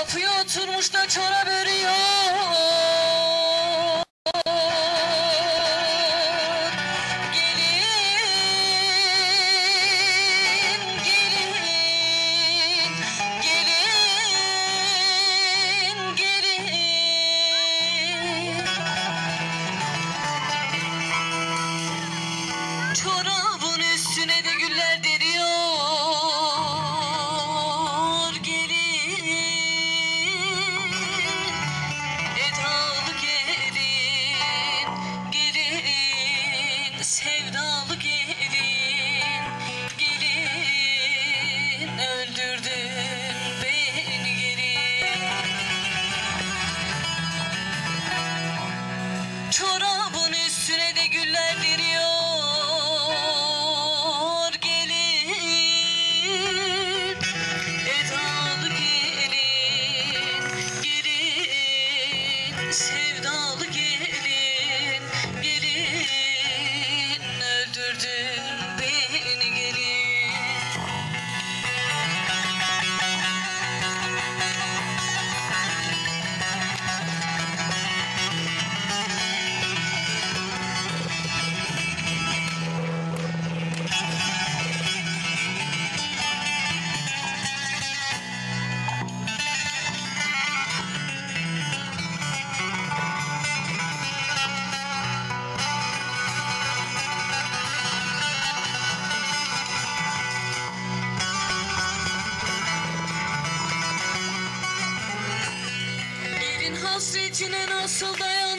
Kapıya oturmuş da çorap örüyor. Gelin, gelin, gelin, gelin. Çorabın üstüne de güller deriyor. Sevdalı gelin, gelin, öldürdün beni gelin. Çorabın üstüne de güller deriyor. Gelin, edalı gelin, gelin, sevdalı gelin, gelin, öldürdün beni gelin. Hasretine nasıl dayan?